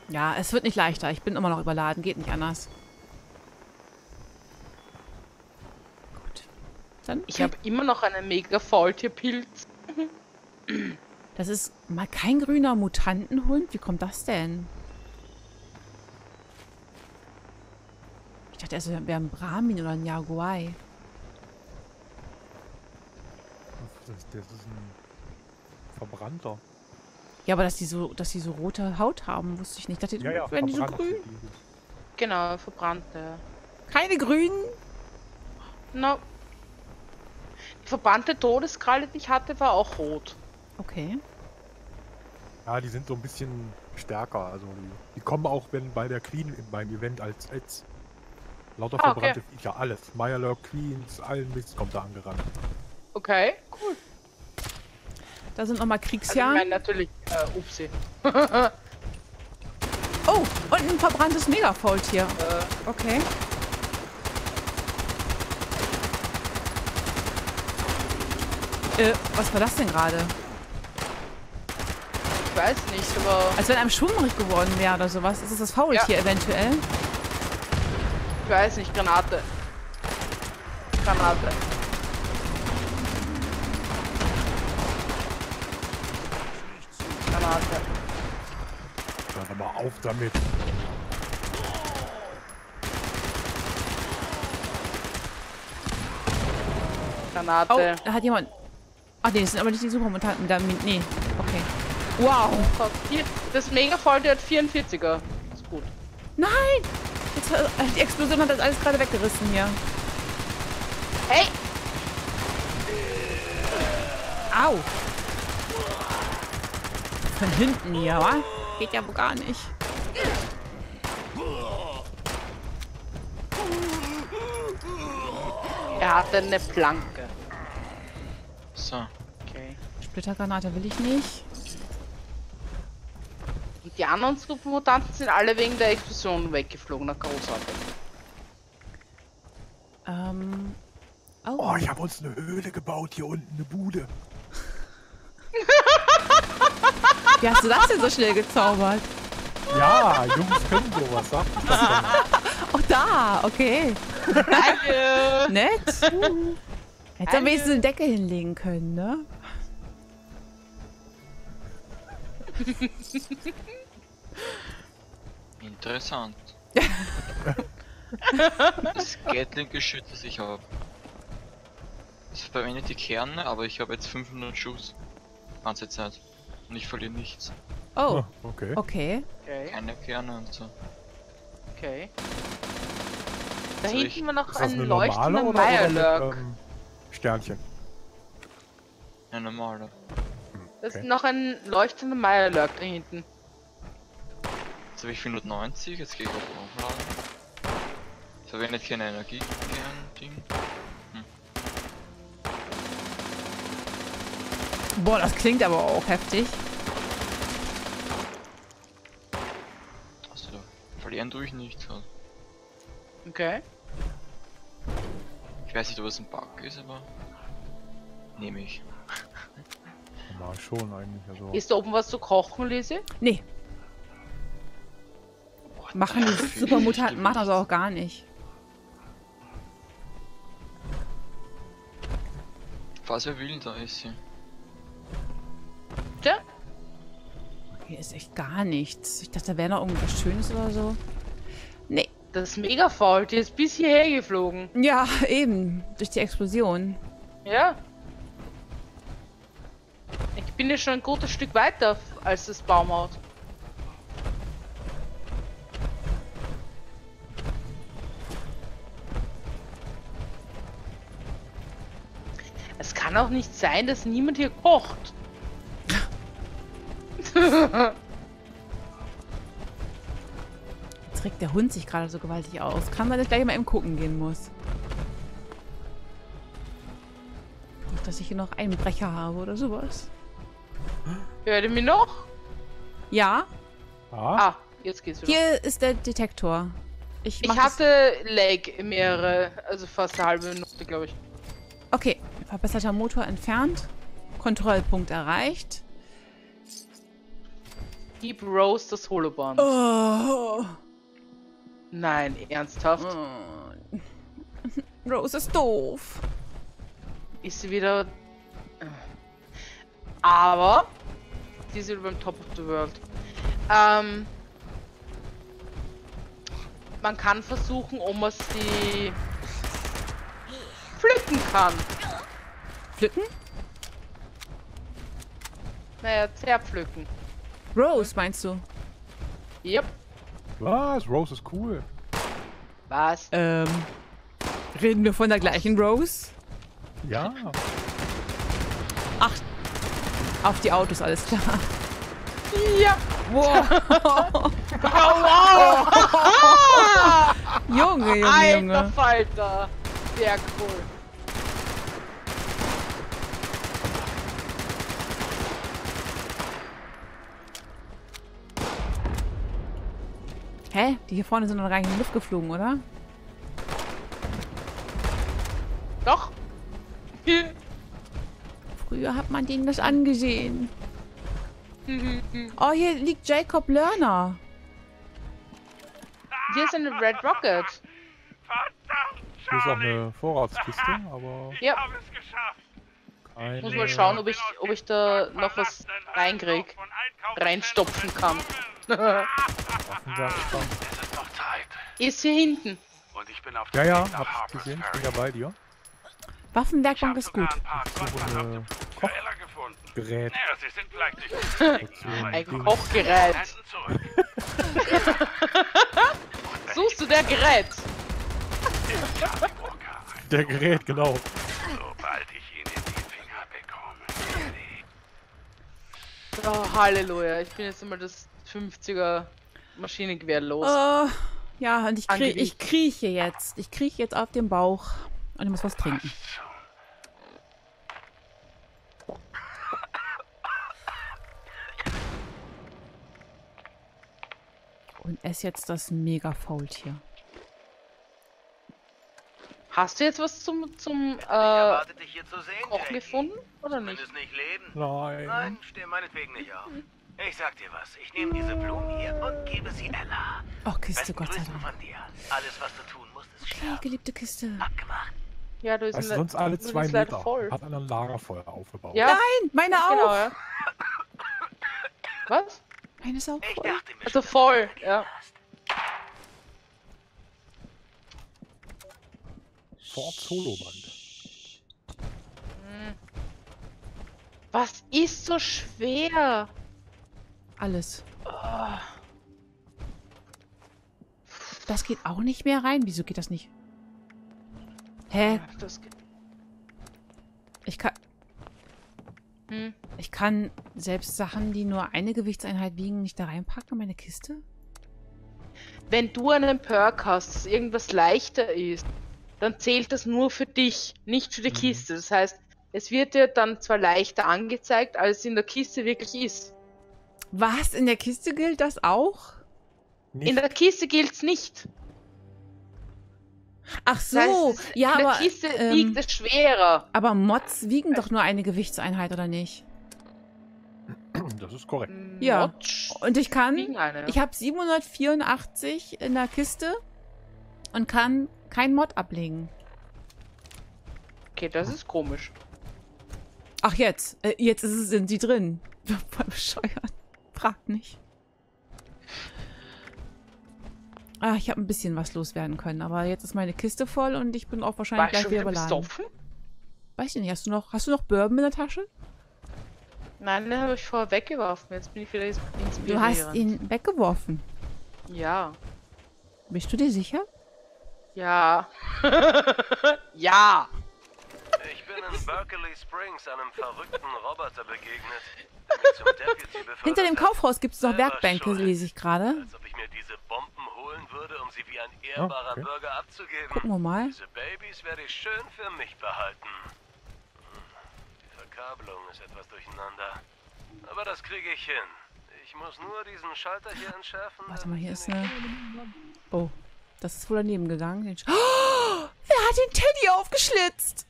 Ja, es wird nicht leichter. Ich bin immer noch überladen. Geht nicht anders. Gut. Dann. Ich habe immer noch einen mega Faultierpilz. Das ist mal kein grüner Mutantenhund. Wie kommt das denn? Ich dachte erst, wir wäre ein Brahmin oder ein Yaguai. Das ist ein Verbrannter. Ja, aber dass die so rote Haut haben, wusste ich nicht. Ich dachte, werden die so verbrannt grün? sind die. Genau, verbrannte. Keine grünen? No. Die verbrannte Todeskralle, die ich hatte, war auch rot. Okay. Ja, die sind so ein bisschen stärker. Also die kommen auch bei der Queen beim Event als Ads. Lauter verbrannte Viecher, alles. Mirelurk, Queens, allen Mist kommt da angerannt. Okay, cool. Da sind nochmal Also ich Kriegsjahren. meine natürlich, upsie. Oh, und ein verbranntes Megafaultier. Okay. Was war das denn gerade? Ich weiß nicht, aber Als wenn einem schwummrig geworden wäre oder sowas. Ist es das Faultier eventuell? ich weiß nicht, Granate. Granate. Granate. Hör doch mal auf damit. Granate. Oh, da hat jemand... Ach nee, das sind aber nicht die Supermutanten. Nee, okay. Wow. Hier, das Mega-Faultier hat 44er. Ist gut. Nein! Jetzt, die Explosion hat das alles gerade weggerissen hier. Hey! Au! Von hinten hier, wa? Geht ja wohl gar nicht. Er hatte eine Planke. So. Okay. Splittergranate will ich nicht. Und die anderen Supermutanten sind alle wegen der Explosion weggeflogen. Na, großartig. Oh. Oh, ich habe uns eine Höhle gebaut, hier unten, eine Bude. Wie hast du das denn so schnell gezaubert? Ja, Jungs können sowas, sagt ich das dann. Oh, da, okay. Danke! Nett. Hätte am wenigstens eine Decke hinlegen können, ne? Interessant. Das Gatling-Geschütz, das ich habe. Es verwendet die Kerne, aber ich habe jetzt 500 Schuss. Ganze Zeit. Und ich verliere nichts. Oh, Okay. okay. Okay, Keine Kerne und so. okay. Da Soll hinten war noch Ist das ein eine normale leuchtender oder Mirelurk. mit Sternchen? Ein normaler. Da ist Okay. noch ein leuchtender Mirelurk da hinten. Jetzt habe ich 490, jetzt gehe ich auf Aufladen. Verwendet keine Energie, kein Ding. Boah, das klingt aber auch heftig. Also verlieren tue ich nicht. Also. Okay. Ich weiß nicht, ob es ein Bug ist, aber nehme ich. Mal schon eigentlich. Also. Ist da oben was zu kochen, Lise? Nee, machen die Viel Supermutanten, Gewicht. machen das auch gar nicht. Was wer will, da ist sie. Tja, Hier ist echt gar nichts. Ich dachte, da wäre noch irgendwas Schönes oder so. Nee. das Mega-Faultier ist bis hierher geflogen. Ja, eben. Durch die Explosion. Ja. Ich bin ja schon ein gutes Stück weiter als das Baumhaus. Es kann auch nicht sein, dass niemand hier kocht. Jetzt regt der Hund sich gerade so gewaltig aus. Kann man das gleich mal eben gucken gehen muss. Nicht, dass ich hier noch einen Brecher habe oder sowas. Hört ihr mich noch? Ja, Ah, Ah, jetzt geht's wieder. hier ist der Detektor. Ich Ich mach das. hatte Lag mehrere, also fast eine halbe Minute, glaube ich. Okay, verbesserter Motor entfernt. Kontrollpunkt erreicht. Gib Rose das Holoband. Oh. Nein, ernsthaft? Oh. Rose ist doof. Ist sie wieder... Aber... Die ist wieder beim Top of the World. Man kann versuchen, ob man sie... pflücken kann. Pflücken? Naja, zerpflücken. Rose, meinst du? Yep. Was? Rose ist cool. Was? Reden wir von der gleichen Rose? Ja. Ach, auf die Autos, alles klar. Ja. Wow. Oh, wow. Junge, Junge, Alter Junge. Falter. Sehr cool. Hä? Die hier vorne sind doch gar nicht in die Luft geflogen, oder? Doch. Früher hat man denen das angesehen. Oh, hier liegt Jacob Lerner. Hier ist eine Red Rocket. Hier ist auch eine Vorratskiste, aber Ja. keine... Muss mal schauen, ob ich da noch was reinkrieg. Reinstopfen kann. Waffenwerkstatt. Es ist noch Zeit. Ist hier hinten. Und ich bin auf Ja, dem ja, Weg nach hab's Harper's gesehen. Ich bin Ferry. ja bei dir. Waffenwerkbank Ich ist hab gut. sogar ein paar So vorteilhafte eine Quäler gefunden. Gerät. Naja, sie sind vielleicht nicht günstig, So aber Ein ich komme Kochgerät. mit Händen zurück. Suchst du der Gerät? Charlie Walker, Der Gerät, genau. sobald ich ihn in die Finger bekomme. Oh, Halleluja. Ich bin jetzt immer das 50er Maschinengewehr los. Oh, ja, und ich Angewiesen. krieche jetzt. Ich krieche jetzt auf den Bauch. Und ich muss was trinken. Und esse jetzt das Mega-Faultier. Hast du jetzt was zum Erwarte dich hier zu sehen, Kochen Jackie. gefunden? Oder nicht? Zumindest nicht leben. Nein. Nein, steh meinetwegen nicht auf. Ich sag dir was, ich nehme diese Blumen hier und gebe sie Ella. Oh, Kiste, Besten Gott sei Grüßen Dank. von dir. Alles, was du tun musst, ist Okay, sterben. geliebte Kiste. Abgemacht. Ja, du bist Weißt du, sonst alle 2 ist leider Meter. voll. Hat einer ein Lagerfeuer aufgebaut. Ja, Nein, meine auch. genau, ja. Was? Meine ist auch Ich voll. dachte mir Also schon, voll, dass du ja. vergessen hast. Ford Soloband. Was ist so schwer? Alles. Das geht auch nicht mehr rein. Wieso geht das nicht? Hä? Das geht. Ich kann... Hm. Ich kann selbst Sachen, die nur eine Gewichtseinheit wiegen, nicht da reinpacken in meine Kiste? Wenn du einen Perk hast, dass irgendwas leichter ist, dann zählt das nur für dich, nicht für die Kiste. Das heißt, es wird dir dann zwar leichter angezeigt, als es in der Kiste wirklich ist. Was? In der Kiste gilt das auch? Nicht. In der Kiste gilt's nicht. Ach so. Das heißt, es- Ja, in der aber... Kiste wiegt es schwerer. aber Mods wiegen doch nur eine Gewichtseinheit, oder nicht? Das ist korrekt. Ja. Mods Und ich kann... wiegen eine. Ja. Ich habe 784 in der Kiste und kann kein Mod ablegen. Okay, das ist komisch. Ach, jetzt. Jetzt sind sie drin. Voll bescheuert. Fragt nicht. Ah, ich habe ein bisschen was loswerden können, aber jetzt ist meine Kiste voll und ich bin auch wahrscheinlich War ich gleich schon wieder wieder beladen. besoffen? Weiß ich nicht, hast du noch Bourbon in der Tasche? Nein, den habe ich vorher weggeworfen. Jetzt bin ich wieder inspiriert. Du hast ihn weggeworfen. Ja. Bist du dir sicher? Ja. Ja. Ich bin in Berkeley Springs einem verrückten Roboter begegnet, der mich zum Deputy befördert Hinter dem hat. Kaufhaus gibt es noch Selber Werkbänke, schuld. lese ich gerade. Als ob ich mir diese Bomben holen würde, um sie wie ein ehrbarer okay. Bürger abzugeben. Gucken wir mal. Diese Babys werde ich schön für mich behalten. Die Verkabelung ist etwas durcheinander. Aber das kriege ich hin. Ich muss nur diesen Schalter hier entschärfen. Warte mal, hier ist damit eine... Oh, das ist wohl daneben gegangen. Oh, wer hat den Teddy aufgeschlitzt?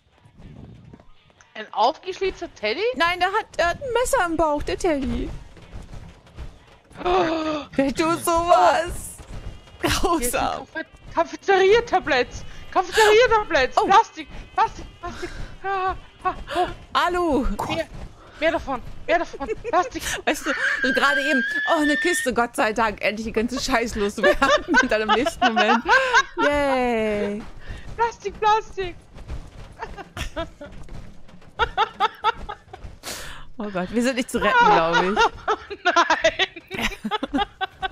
Ein aufgeschlitzter Teddy? Nein, der hat ein Messer im Bauch, der Teddy. Wer tut sowas? Hier sind Grausam. Cafeteria-Tabletts. Cafeteria-Tabletts. Oh. Plastik. Ah, oh, Alu. mehr davon. Plastik. Weißt du, so gerade eben, oh, eine Kiste, Gott sei Dank, endlich die ganze Scheiß loswerden. Und dann im nächsten Moment, yay. Plastik. Oh Gott, wir sind nicht zu retten, glaube ich. Nein.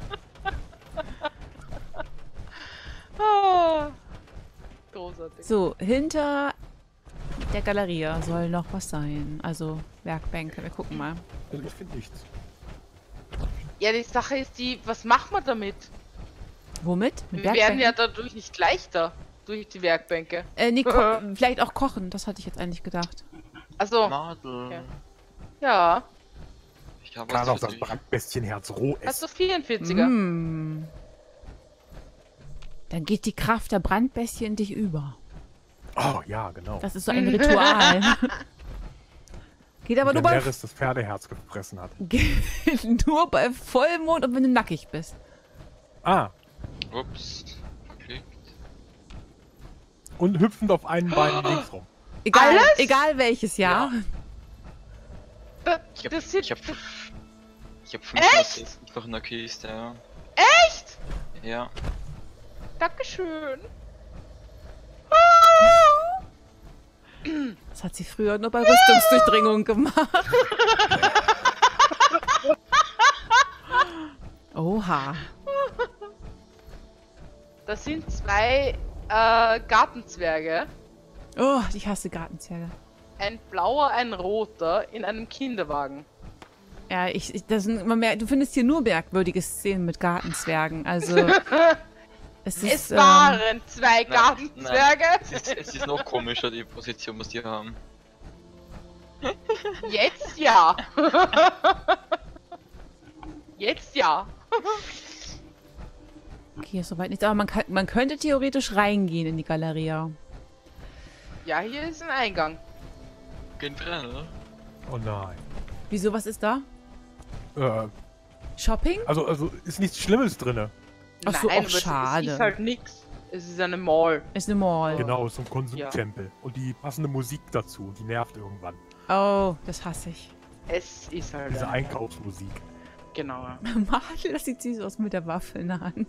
Ah. Großartig. So, hinter der Galerie soll noch was sein. Also Werkbänke, wir gucken mal. Also ich finde nichts. Ja, die Sache ist die, was machen wir damit? Womit? Mit Wir werden ja Werkbänken? dadurch nicht leichter. Durch die Werkbänke. Nee, vielleicht auch kochen, das hatte ich jetzt eigentlich gedacht. Also, Madel. Okay. ja. Ich habe Kann was auch für das dich. Brandbestienherz roh Hast essen. du 44er? Mm. Dann geht die Kraft der Brandbestie in dich über. Oh ja, genau. Das ist so ein Ritual. Geht aber Und nur wenn bei, Neris das Pferdeherz gefressen hat. geht nur bei Vollmond und wenn du nackig bist. Ah, Ups. Verklickt. und hüpfend auf einen Bein links rum. Egal, Alles? egal welches Jahr. Ich hab, Das sieht- ich hab 560 noch in der Kiste, ja. Echt? Ja. Dankeschön. Das hat sie früher nur bei Rüstungsdurchdringung gemacht. Oha. Das sind zwei Gartenzwerge. Oh, ich hasse Gartenzwerge. Ein blauer, ein roter in einem Kinderwagen. Ja, das sind immer mehr, du findest hier nur merkwürdige Szenen mit Gartenzwergen. Also, es ist, Es waren zwei Nein, Gartenzwerge. Es ist noch komischer, die Position, was die haben. Jetzt ja. Jetzt ja. okay, ist soweit nichts. Aber man könnte theoretisch reingehen in die Galeria. Ja, hier ist ein Eingang. Gehen wir rein, oder? Oh nein. Wieso, was ist da? Äh, Shopping? also ist nichts Schlimmes drinne. Ach so, Nein, auch aber schade. Es ist halt nix. Es ist eine Mall. Ist eine Mall. Genau, so ein Konsumtempel. Und die passende Musik dazu, die nervt irgendwann. Oh, das hasse ich. Es ist halt Diese eine Mall. Einkaufsmusik. Genau. Madel, das sieht süß aus mit der Waffe in der Hand.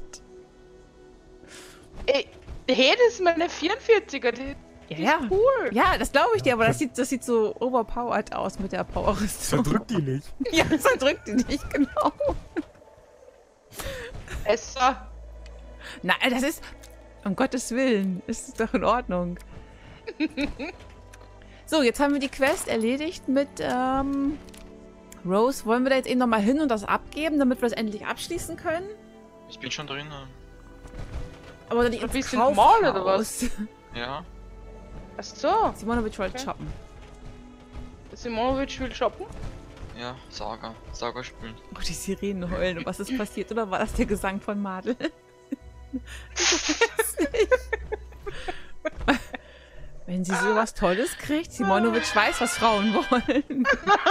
Ey, hey, das ist meine 44er. Die Ja, ist cool. Ja, das glaube ich dir, aber das sieht so overpowered aus mit der Power-Rüstung. Zerdrückt die nicht. Ja, das drückt die nicht, genau. Es Nein, das ist... Um Gottes Willen, ist doch in Ordnung. So, jetzt haben wir die Quest erledigt mit Rose. Wollen wir da jetzt eben nochmal hin und das abgeben, damit wir das endlich abschließen können? Ich bin schon drin. Aber die Ein bisschen Mall oder was? Ja. Ach so. Simonovic wollte Okay. shoppen. Simonovic will shoppen. Ja, Saga. Saga spielen. Oh, die Sirenen heulen. Und was ist passiert? Oder war das der Gesang von Madel? Ich weiß nicht. Wenn sie sowas Tolles kriegt, Simonovic weiß, was Frauen wollen.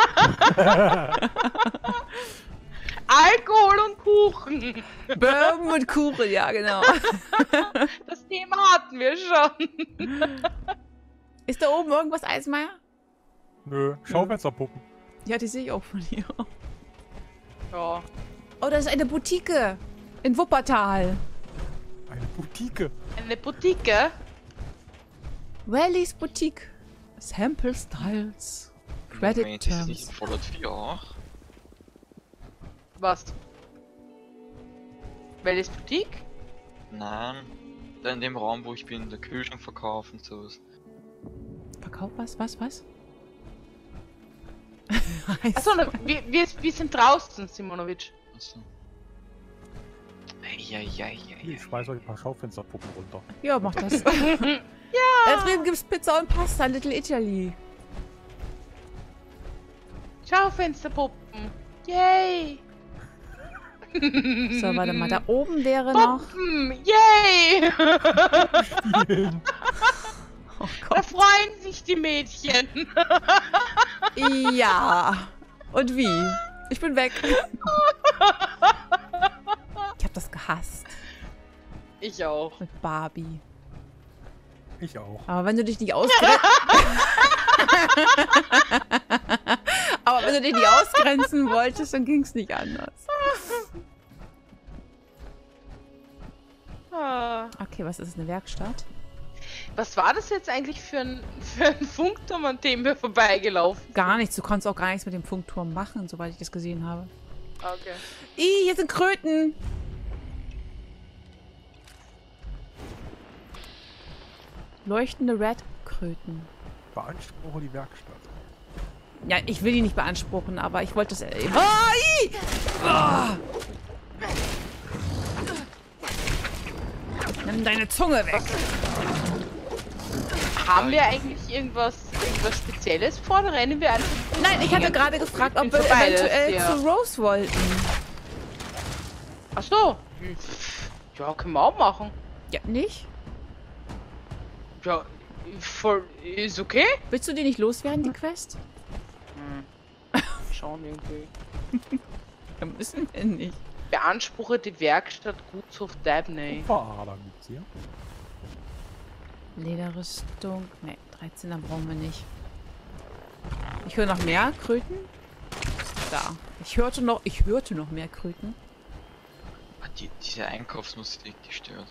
Alkohol und Kuchen. Bourbon und Kuchen, ja genau. Das Thema hatten wir schon. Ist da oben irgendwas, Eismeier? Nö, Schaufensterpuppen. Ja, die sehe ich auch von hier. Ja. Oh, das ist eine Boutique in Wuppertal. Eine Boutique. Eine Boutique. Wally's Boutique. Sample Styles. Credit Moment, ist es nicht Terms. in Fallout 4 auch? Was? Welches Boutique? Nein. Da in dem Raum, wo ich bin, der Kühlschrank verkaufen und sowas. Verkauf was? Achso, ne, wir sind draußen, Simonovic. Achso. Eieieiei. Ich schmeiß euch ein paar Schaufensterpuppen runter. Ja, mach das. Da drüben gibt's Pizza und Pasta, Little Italy. Schaufensterpuppen. Yay. So, warte mal, da oben wäre noch... Puppen. Yay. Oh Da Gott. freuen sich die Mädchen. Ja. Und wie? Ich bin weg. gehasst. Ich auch. Mit Barbie. Ich auch. Aber wenn du dich nicht ausgrenzen... Aber wenn du dich nicht ausgrenzen wolltest, dann ging es nicht anders. Ah. Okay, was ist eine Werkstatt? Was war das jetzt eigentlich für ein Funkturm, an dem wir vorbeigelaufen sind? Gar nichts. Du konntest auch gar nichts mit dem Funkturm machen, soweit ich das gesehen habe. Okay. Hier sind Kröten. Leuchtende Red-Kröten. Beanspruche die Werkstatt. Ja, ich will die nicht beanspruchen, aber ich wollte es eben... Oh, Nimm deine Zunge weg. Haben wir eigentlich irgendwas Spezielles vor? Oder rennen wir einfach... Nein, ich hatte gerade gefragt, ob wir Für beides, eventuell ja. zu Rose wollten. Ach so. Ja, können wir auch machen. Ja, nicht? Ja, voll... Ist okay? Willst du die nicht loswerden, die Quest? Schauen irgendwie. Ja, müssen wir nicht. Beanspruche die Werkstatt Gutshof Dabney. Fader gibt's hier. Lederrüstung. Ne, 13er brauchen wir nicht. Ich höre noch mehr Kröten. Da. Ich hörte noch mehr Kröten. Diese Einkaufsmusik, die stört.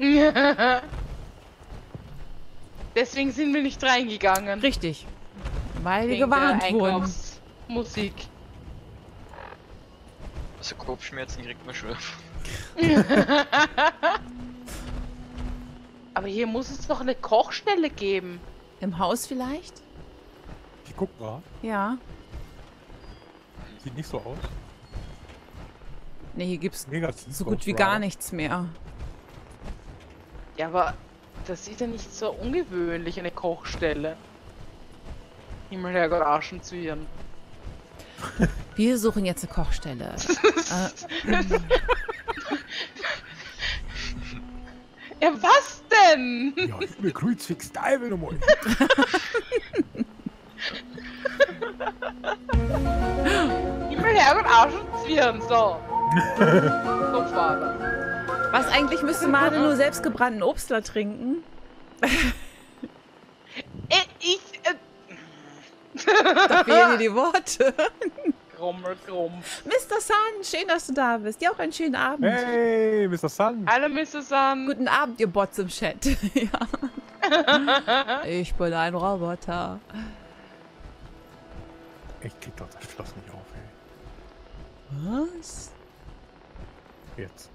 Deswegen sind wir nicht reingegangen. Richtig. Weil wir Wegen der gewarnt wurden. Einkaufsmusik. Also Kopfschmerzen kriegt man schon. Aber hier muss es doch eine Kochstelle geben. Im Haus vielleicht? Ich guck grad. Ja. Sieht nicht so aus. Ne, hier gibt's Mega so gut wie gar nichts mehr. Ja, aber das ist ja nicht so ungewöhnlich, eine Kochstelle. Himmel, Herrgott, Aschenzwirn. Wir suchen jetzt eine Kochstelle. Ja, was denn? Ja, ich bin Kruzifix, da bin ich. Himmel, Herrgott, Aschenzwirn, so. So, Vater. Was eigentlich müsste Made nur selbstgebrannten Obstler trinken? Da fehlen dir die Worte. Grummel, grumm. Mr. Sun, schön, dass du da bist. Dir auch einen schönen Abend. Hey, Mr. Sun. Hallo, Mr. Sun. Guten Abend, ihr Bots im Chat. Ja. Ich bin ein Roboter. Ich krieg doch das Schloss nicht auf, ey. Was? Jetzt.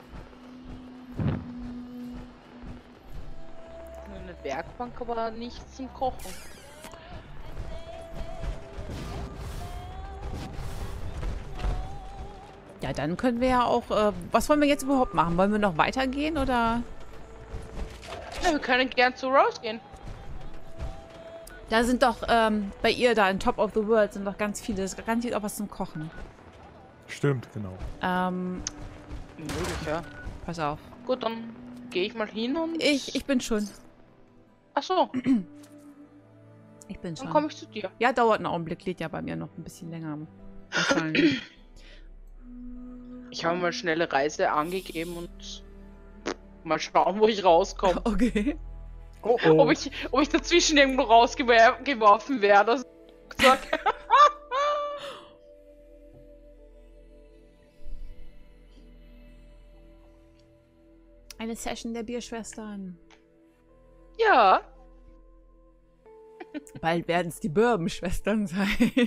Eine Werkbank, aber nichts zum Kochen. Ja, dann können wir ja auch... was wollen wir jetzt überhaupt machen? Wollen wir noch weitergehen oder... Ja, wir können gern zu Rose gehen. Da sind doch bei ihr da in Top of the World sind doch ganz viele. Es ist garantiert auch was zum Kochen. Stimmt, genau. Möglich, ja. Pass auf. Gut, dann gehe ich mal hin und... Ich bin schon. Ach so, Ich bin schon. dann komme ich zu dir. Ja, dauert einen Augenblick. Lädt ja bei mir noch ein bisschen länger. Wahrscheinlich. Ich habe mal schnelle Reise angegeben und mal schauen, wo ich rauskomme. Okay. Oh, oh. Ob ich dazwischen irgendwo rausgeworfen werde. Eine Session der Bierschwestern. Ja. Bald werden es die Bourbon-Schwestern sein.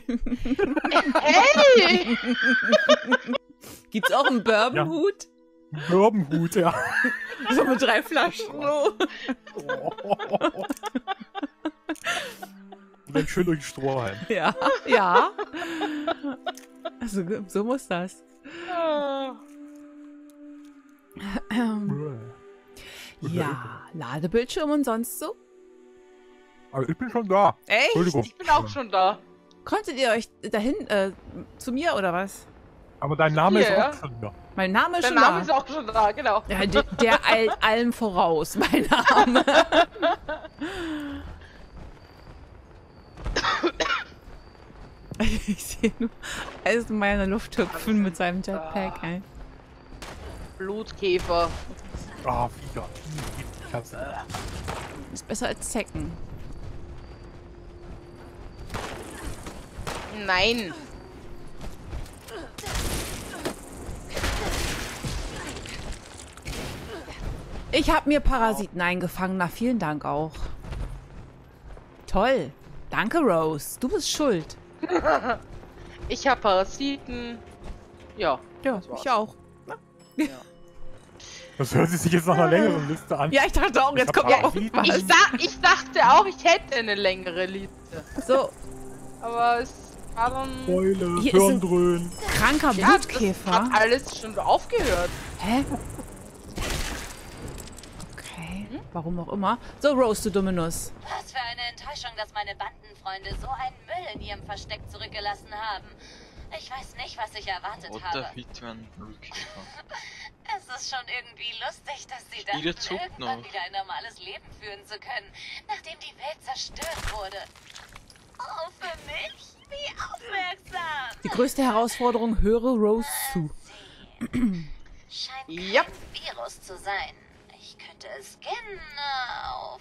Hey! Gibt's auch einen Bourbon-Hut? Bourbonhut, ja. So mit 3 Flaschen. So. Und dann schön durch den Strohhalm. Ja, ja. Also, so muss das. Ja, Ladebildschirm und sonst so? Aber ich bin schon da. Echt? Entschuldigung. Ich bin auch schon da. Konntet ihr euch dahin, zu mir oder was? Aber dein Name Hier, ist ja. auch schon da. Mein Name ist Dein schon Name da. ist auch schon da, genau. Ja, der eilt allem voraus, mein Name. Ich sehe nur Eisenmeier in der Luft hüpfen mit seinem Jetpack. Ey. Blutkäfer. Ah, Viecher. Ich hasse die. Ist besser als Zecken. Nein. Ich habe mir Parasiten eingefangen. Na, vielen Dank auch. Toll. Danke, Rose. Du bist schuld. Ich habe Parasiten. Ja. Ja, das war's. ich auch. Das hört sich jetzt nach einer längeren Liste an. Ja, ich dachte auch, jetzt Ich hab kommt ja Parasiten. irgendwas. Ich dachte auch, ich hätte eine längere Liste. So, Aber es war dann... Beule, Hier ist ein- Hirndröhnen. kranker Ja, das Blutkäfer. hat alles schon aufgehört. Hä? Okay, warum auch immer. So, Rose, du dumme Nuss. Was für eine Enttäuschung, dass meine Bandenfreunde so einen Müll in ihrem Versteck zurückgelassen haben. Ich weiß nicht, was ich erwartet Oder habe. Hitman Blutkäfer. Es ist schon irgendwie lustig, dass sie Jeder dachten, zuckt irgendwann noch. wieder ein normales Leben führen zu können, nachdem die Welt zerstört wurde. Oh, für mich? Wie aufmerksam! Die größte Herausforderung, höre Rose zu. Scheint Ja. kein Virus zu sein. Ich könnte es genau auf...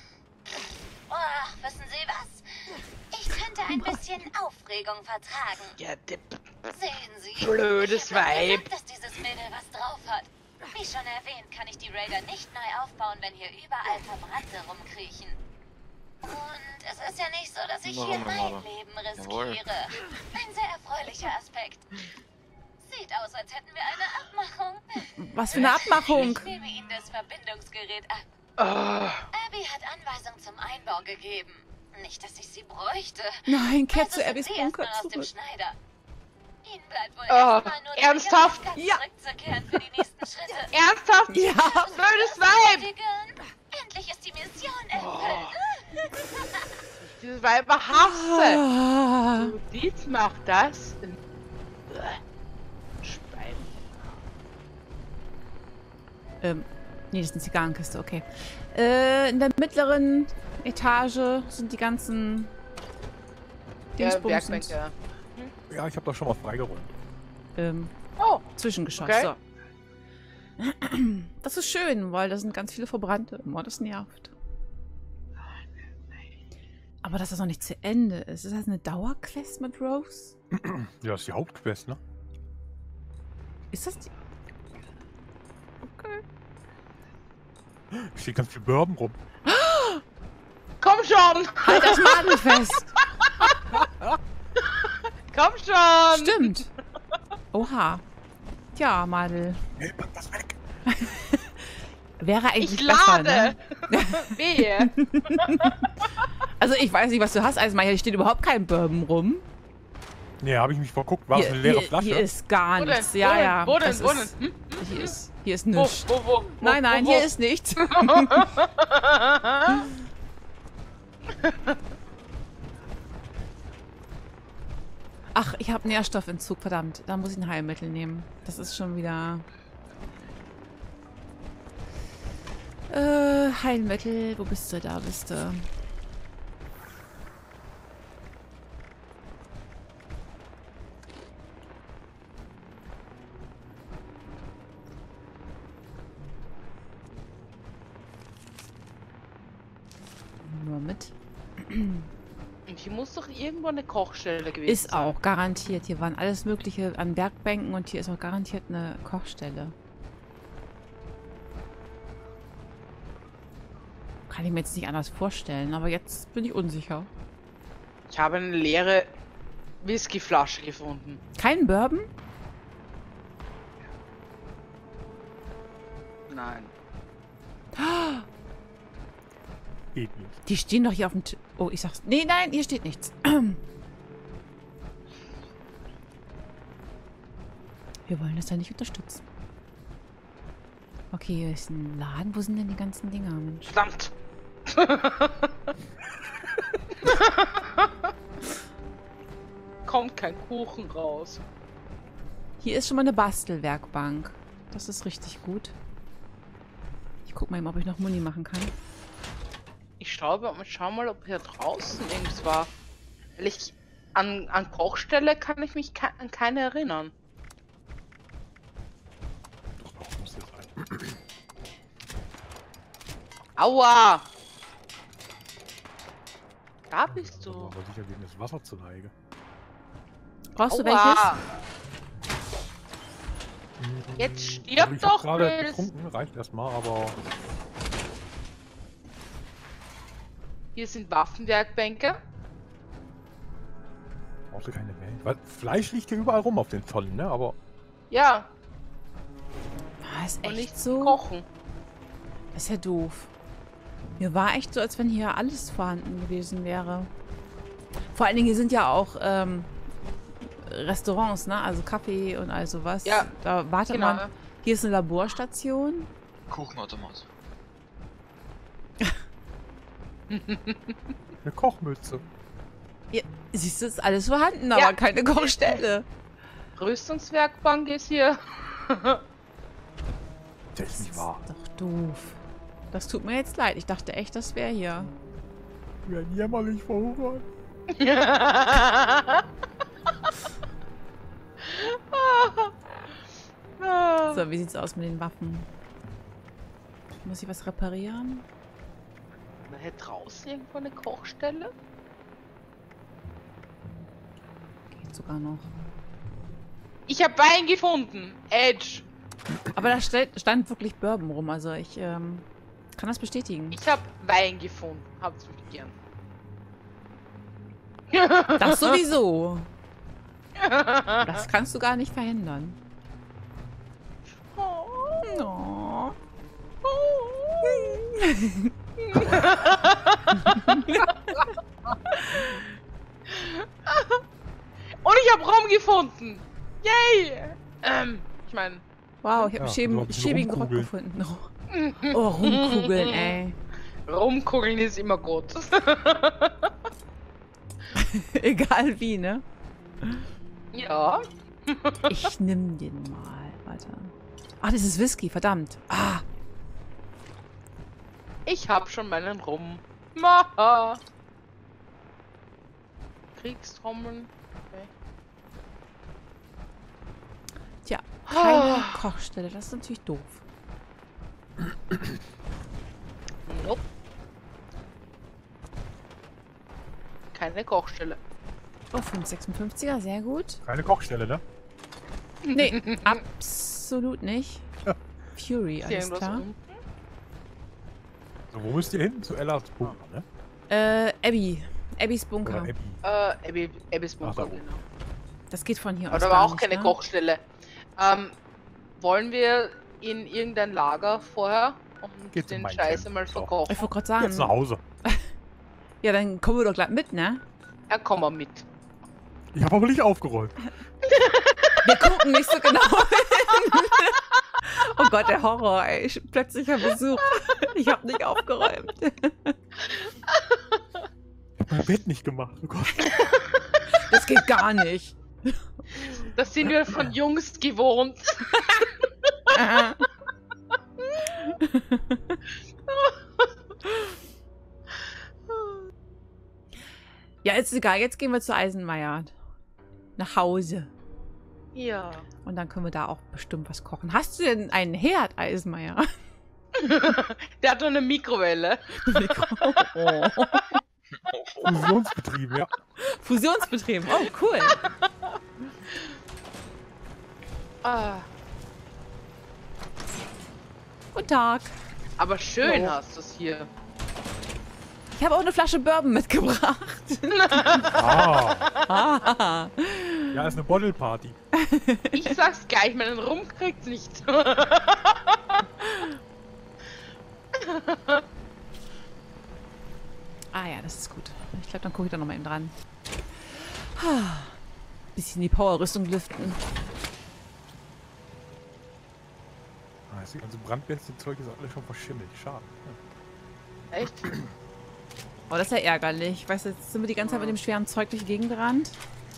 Oh, wissen Sie was? Ich könnte ein bisschen Aufregung vertragen. Ja, Sehen Sie, Blödes ich hab doch Weib. gesagt, dass dieses Mädel was drauf hat. Wie schon erwähnt, kann ich die Raider nicht neu aufbauen, wenn hier überall Verbrannte rumkriechen. Und es ist ja nicht so, dass ich hier mein Leben Jawohl. riskiere. Ein sehr erfreulicher Aspekt. Sieht aus, als hätten wir eine Abmachung. Was für eine Abmachung. Ich nehme Ihnen das Verbindungsgerät ab. Ah, Abby hat Anweisung zum Einbau gegeben. Nicht, dass ich sie bräuchte. Nein, kehrt Also zu sind Abbys Sie erstmal Bunker aus dem zurück. Schneider. Ihnen bleibt wohl Ah, erstmal nur ernsthaft? die Ja. zurückzukehren für die nächsten Schritte. ernsthaft? Ja. Blödes Weib! Bestätigen. Endlich ist die Mission erfüllt. Dieses Weiber hasse. Ah. So, dies macht das. Schwein. Nee, das ist eine Zigarrenkiste, okay. In der mittleren Etage sind die ganzen Ja, Dingsbums Werkbänke. Ja, ich habe das schon mal freigeräumt. Oh, Zwischengeschoss. Okay. So. Das ist schön, weil da sind ganz viele Verbrannte immer. Das nervt. Aber dass das noch nicht zu Ende ist. Ist das eine Dauerquest mit Rose? Ja, das ist die Hauptquest, ne? Ist das die... Okay. Steht ganz viel Bourbon rum. komm schon! Halt das Madel fest! Komm schon! Stimmt. Oha. Tja, Madel. Hey, pack das weg! Wäre eigentlich Ich besser, lade! ne? Wehe! Also ich weiß nicht, was du hast, Eismeier. Hier steht überhaupt kein Bourbon rum. Nee, habe ich mich verguckt. War es eine leere Flasche? Hier ist gar Wo denn? nichts. Ja, Wo denn? ja. Wo denn? das Wo ist- denn? Hier ist Wo, nichts. wo? Nein, nein, wo? hier ist nichts. Ach, ich habe Nährstoffentzug, verdammt. Da muss ich ein Heilmittel nehmen. Das ist schon wieder... Heilmittel. Wo bist du? Da bist du. Nur mit. Und hier muss doch irgendwo eine Kochstelle gewesen Ist auch, garantiert. Hier waren alles Mögliche an Werkbänken und hier ist auch garantiert eine Kochstelle. Kann ich mir jetzt nicht anders vorstellen, aber jetzt bin ich unsicher. Ich habe eine leere Whiskyflasche gefunden. Kein Bourbon? Nein. Geht nicht. Die stehen doch hier auf dem Tisch. Oh, ich sag's. Nee, nein, hier steht nichts. Wir wollen das da nicht unterstützen. Okay, hier ist ein Laden. Wo sind denn die ganzen Dinger, Mensch? Verdammt! Kommt kein Kuchen raus. Hier ist schon mal eine Bastelwerkbank. Das ist richtig gut. Ich guck mal eben, ob ich noch Muni machen kann. Ich schau mal, ob hier draußen irgendwas war. Weil ich an Kochstelle kann ich mich an keine erinnern. Doch, Aua! Da bist du. Aber sicher gegen das Wasser zur Neige. Brauchst du Aua! welches? Jetzt Also stirb ich hab doch, gerade Chris. getrunken, reicht erstmal, aber Hier sind Waffenwerkbänke. brauchst du keine mehr. Weil Fleisch liegt hier überall rum auf den Tonnen, ne? Aber Ja, Ah, ist und echt nichts so. kochen. Das ist ja doof. Mir war echt so, als wenn hier alles vorhanden gewesen wäre. Vor allen Dingen, hier sind ja auch Restaurants, ne? Also Kaffee und all sowas. Ja, Da wartet genau. man. Hier ist eine Laborstation. Kuchenautomat. eine Kochmütze. Ja, siehst du, ist alles vorhanden, Ja. aber keine Kochstelle. Rüstungswerkbank ist hier. Das ist nicht wahr. Doch doof. Das tut mir jetzt leid. Ich dachte echt, das wäre hier. Wir werden jämmerlich verhungern. So, wie sieht's aus mit den Waffen? Muss ich was reparieren? Na, hier draußen irgendwo eine Kochstelle? Geht sogar noch. Ich habe Wein gefunden. Edge. Aber da stand wirklich Bourbon rum. Also ich kann das bestätigen. Ich habe Wein gefunden. Hab's wirklich gern. Das sowieso. Das kannst du gar nicht verhindern. Oh. Und ich habe Rum gefunden. Yay! Ich meine, Wow, ich habe Ja, einen also ein bisschen schäbigen Rock rumkugeln. gefunden. Oh, rumkugeln, ey. Rumkugeln ist immer gut. Egal wie, ne? Ja. Ich nimm den mal. Warte. Ach, das ist Whisky, verdammt. Ah, Ich hab schon meinen Rum. Maha. Kriegstrommeln. Okay. tja, keine Kochstelle. Das ist natürlich doof. Nope. Keine Kochstelle. Oh, 556er, sehr gut. Keine Kochstelle, ne? Nee, absolut nicht. Fury, Ist hier alles irgendwas klar. unten? So, wo müsst ihr hin? Zu Ellas Bunker, ne? Abby. Abbys Bunker. Oder Abby. Abbys Ach, da Bunker, oben. genau. Das geht von hier Aber aus. da war gar auch nicht, keine ne? Kochstelle. Wollen wir in irgendein Lager vorher und Geht's in den mein Scheiß Camp. mal So. verkochen? Ich wollte gerade sagen. Jetzt nach Hause. Ja, dann kommen wir doch gleich mit, ne? Ja, komm mal mit. Ich habe aber nicht aufgeräumt. Wir gucken nicht so genau hin. Oh Gott, der Horror, ey. Plötzlicher Besuch. Ich habe nicht aufgeräumt. Ich habe mein Bett nicht gemacht. Oh Gott. Das geht gar nicht. Das sind wir von Jungs gewohnt. Ja, ist egal. Jetzt gehen wir zu Eisenmeier. Nach Hause. Ja. Und dann können wir da auch bestimmt was kochen. Hast du denn einen Herd, Eisenmeier? Der hat nur eine Mikrowelle. Oh. Fusionsbetrieb, ja. Fusionsbetrieben. Oh, cool. Ah, Guten Tag. aber schön Oh. hast du es hier. Ich habe auch eine Flasche Bourbon mitgebracht. Ah, Ah. ja, ist eine Bottle Party. Ich sag's gleich, meinen Rum kriegt's nicht. Ah ja, das ist gut. Ich glaube, dann gucke ich da nochmal eben dran. Bisschen die Powerrüstung lüften. Ah, das ganze Brandbestien-Zeug ist alles schon verschimmelt. Schade. Echt? Oh, das ist ja ärgerlich. Weißt du, jetzt sind wir die ganze Zeit mit dem schweren Zeug durch die Gegend gerannt.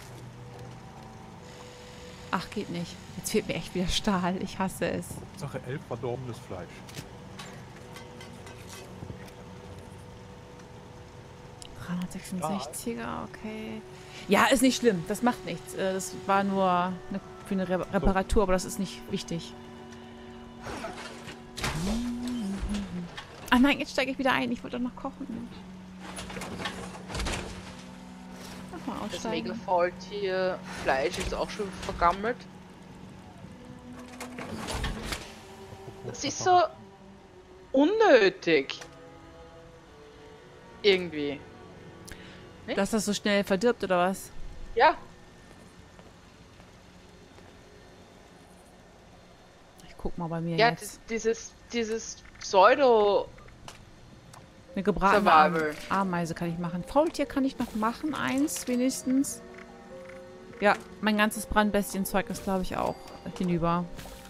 Ach, geht nicht. Jetzt fehlt mir echt wieder Stahl. Ich hasse es. Sache 11 verdorbenes Fleisch. er okay. Ja, ist nicht schlimm. Das macht nichts. Das war nur für eine Reparatur, aber das ist nicht wichtig. Ah nein, jetzt steige ich wieder ein. Ich wollte doch noch kochen. Mal Das aussteigen. Megafaultier Fleisch ist auch schon vergammelt. Das ist so unnötig. Irgendwie. Dass das so schnell verdirbt, oder was? Ja. Ich guck mal bei mir Ja, jetzt. dieses Pseudo. Eine gebratene Survival. Ameise kann ich machen. Faultier kann ich noch machen. Eins wenigstens. Ja, mein ganzes Brandbestienzeug ist, glaube ich, auch hinüber.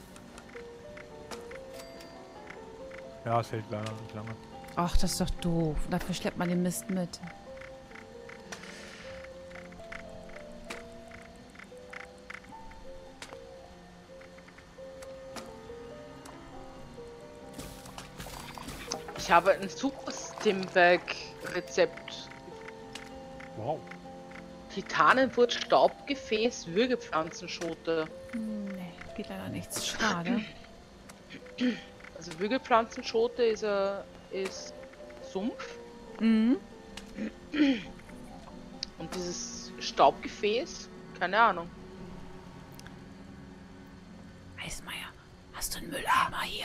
Ja, es hält leider nicht lange. Ach, das ist doch doof. Dafür schleppt man den Mist mit. Ich habe ein super Stimbag-Rezept. Wow. Titanenwurz, Staubgefäß, Würgepflanzenschote. Nee, geht leider nichts. Schade. Also Würgepflanzenschote ist Sumpf. Mhm. Und dieses Staubgefäß, keine Ahnung. Eismeier, hast du einen Mülleimer hier?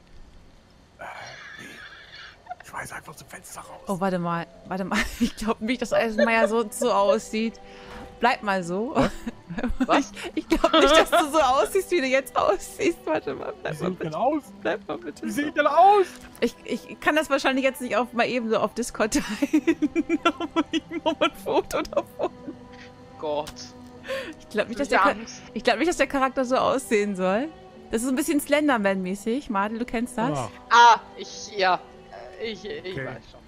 Ich weiß einfach zum Fenster raus. Oh, warte mal. Warte mal. Ich glaube nicht, dass Eisenmeier so aussieht. Bleib mal so. Was? Ich glaube nicht, dass du so aussiehst, wie du jetzt aussiehst. Warte mal. Wie Bleib mal sehe ich denn bitte. aus? Bleib mal bitte. Wie So. sehe ich denn aus? Ich kann das wahrscheinlich jetzt nicht mal eben so auf Discord teilen. Um ein Foto davon. Gott. Ich glaube nicht, Ich Angst. nicht, dass der Charakter so aussehen soll. Das ist ein bisschen Slenderman-mäßig. Madel, du kennst das? Ja. Ah, ich weiß schon.